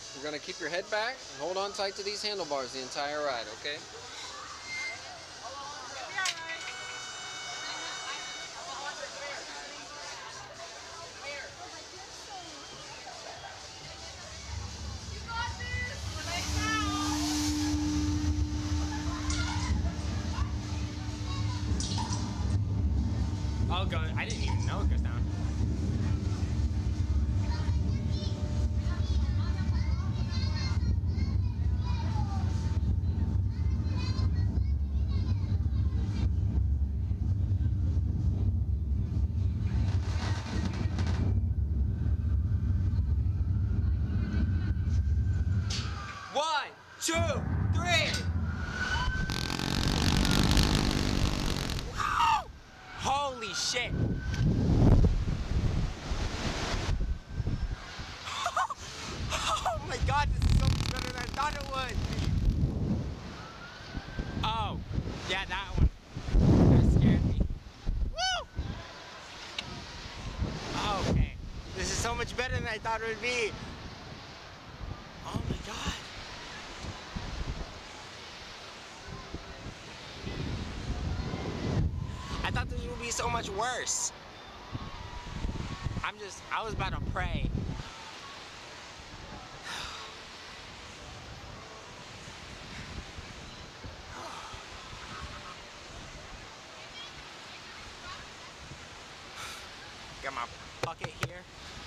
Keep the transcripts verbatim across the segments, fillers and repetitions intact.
You're going to keep your head back and hold on tight to these handlebars the entire ride, okay? I'll go. I didn't even know it goes down. One, two, three. Wow! Holy shit. Oh my god, this is so much better than I thought it would. Oh, yeah, that one. That scared me. Woo! Oh, okay. This is so much better than I thought it would be. Oh my god. I thought this would be so much worse. I'm just, I was about to pray. Got my bucket here.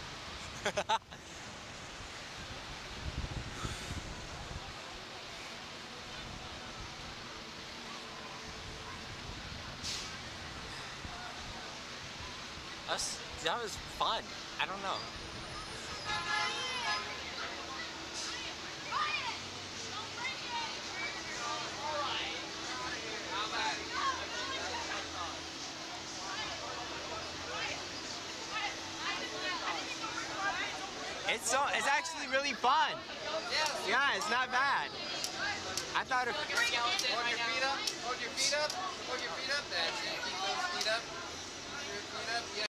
Us, that was fun. I don't know. It's so, it's actually really fun. Yeah, it's not bad. I thought it. Hold your feet up. Hold your feet up. Hold your feet up. That's it. Keep those feet up. Keep your feet up. Yeah.